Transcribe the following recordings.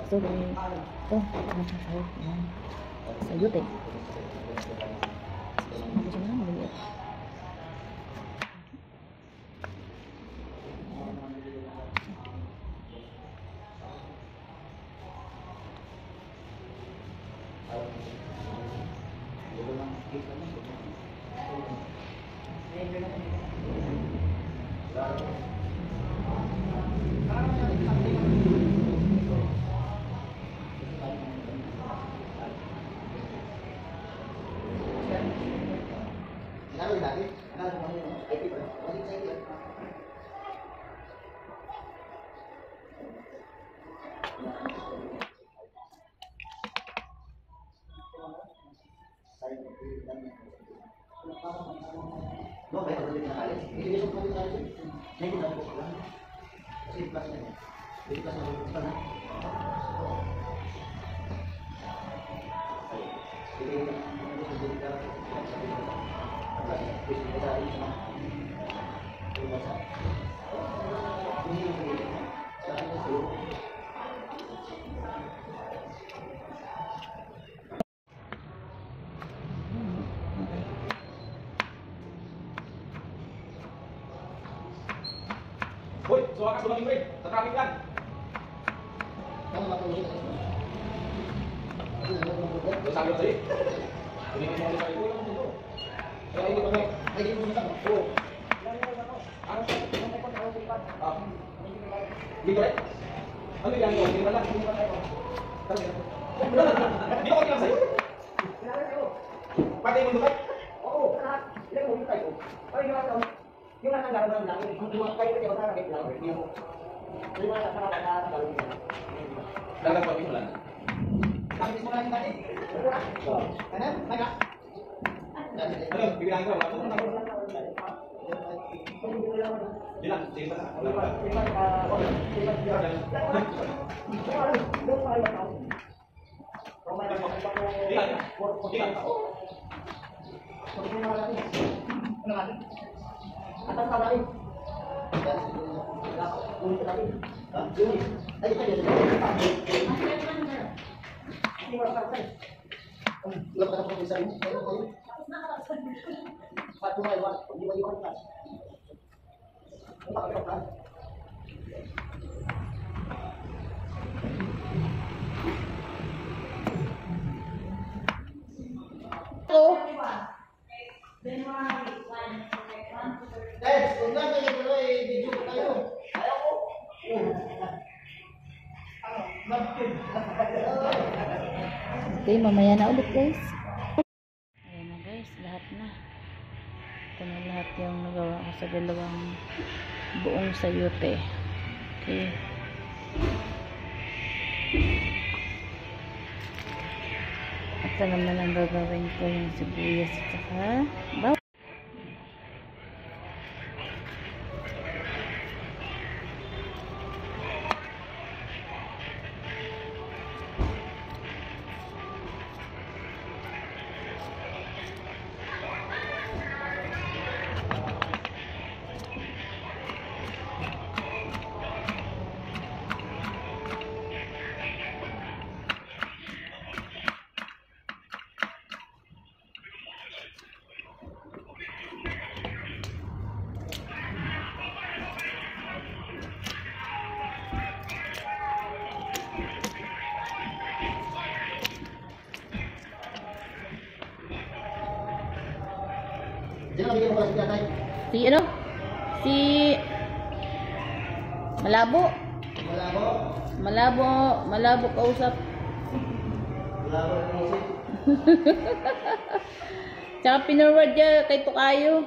So, ito, masasayo. Ayan. Sayote. Ano siya naman, maliit. No, may pagdating na kali. Hindi ko pwede tayo. Hindi ko dapat lang. Kasi plus na. Hindi plus na pa na. Hindi ko Hoy, suka ka sulang rin. Sa traffic lang. Kamu matulog. Doon sabi ko sa'yo. Kulitin mo ulit sa'yo. Kulang mo dito. Kaya hindi ko na. Lagi mo na. Oo. Ano? Dito rin? Ano yung gano'n? Hindi ba lang? Hindi ba tayo? Hindi ko lang sa'yo. Pati mo dito? Oo. Ilan mo dito tayo? Yung nasa gano'n lang. Yung kayo ko sa akin lang. Yung nasa gano'n lang. Dagat pati mo lang. Tapos mo lang tadi. Kanan? Naga? Ano? Bibilang ko. Ano? Bilang. Sige pa na. Wala pa. Atas ka lagi. Ulit lagi. Ay, ito yun. Hindi mo lang sa Ilang ka na po isa rin. Ba't kumaiwan? Hindi mo iwan ka. Ang pakipagkaan. Guys, kung lang kayo pala video ko tayo. Ayaw ko. Okay, mamaya na ulit guys. Ayan na guys, lahat na. Ito na lahat yung nagawa ko sa dalawang buong sayote. Okay. Ito naman ang gagawin ko yung sibuyas at saka bawang. Sino nabigyan mo pala si tatay? Si ano? Si Malabo. Malabo. Malabo kausap. Malabo ang isip. Tsaka pinurward niya kay Tukayo.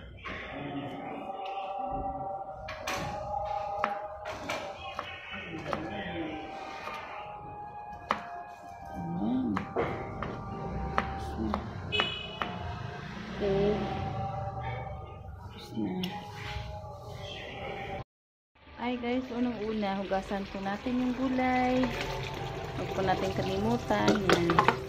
Okay. Ay guys, unang-una, hugasan po natin yung gulay. Huwag po natin kalimutan. Yan.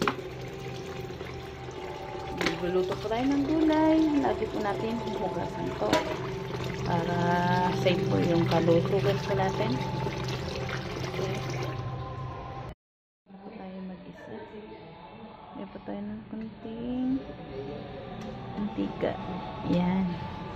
Magluluto po tayo ng gulay. Lagi po natin hugasan to. Para safe po yung kalusugan po natin. Okay. tayo ng konting mantika. Yan.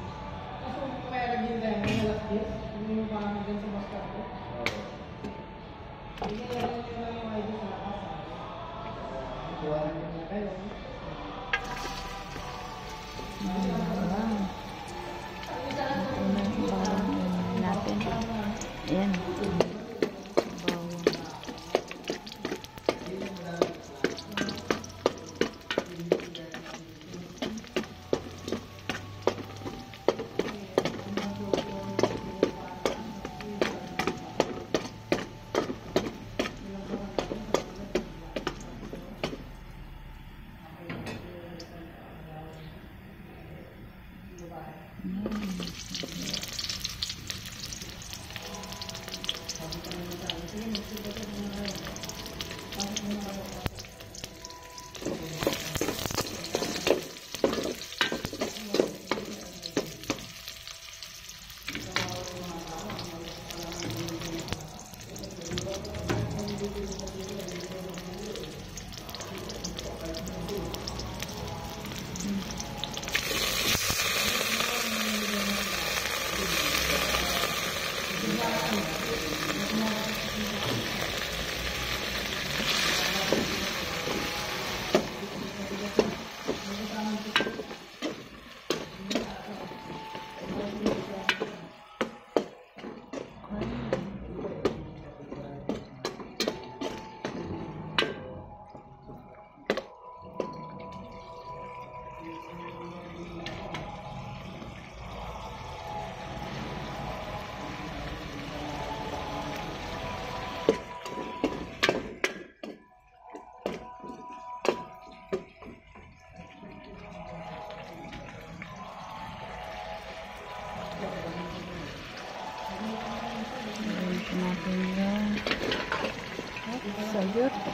Natin. Ayan. Bawang. Natin yung sayote.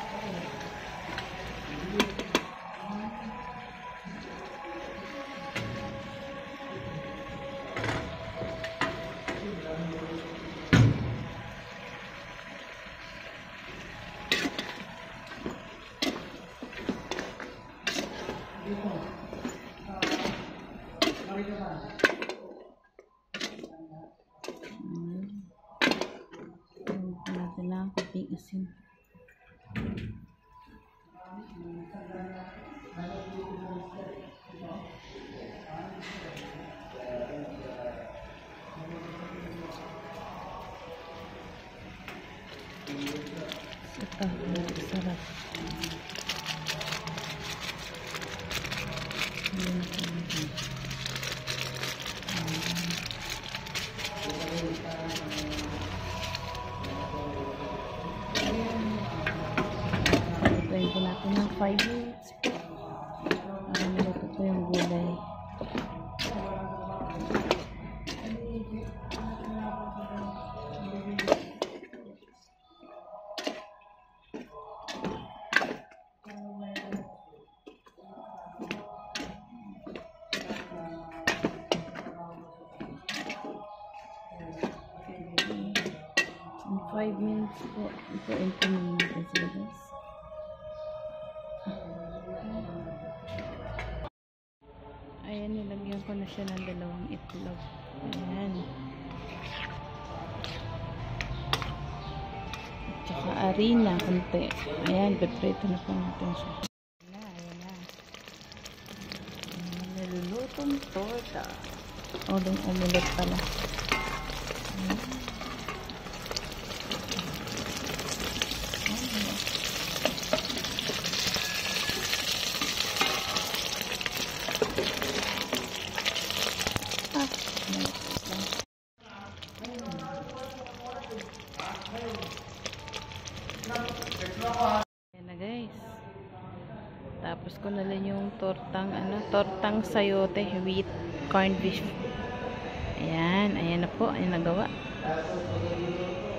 Natin na konting asin. Sarap. Tayin po natin ng 5 minutes. Naluto po yung gulay. In 5 minutes po, ito natin sila guys. Ayan, nilagyan ko na siya ng 2 itlog. Ayan. At saka harina, konti. Ayan, piprito na po natin siya. Ayan na. Nalulutong torta. Omelette pala. Ayan. Ayan na guys. Tapos ko na lang yung tortang sayote with corned beef. Ayan na po. Ayan nagawa.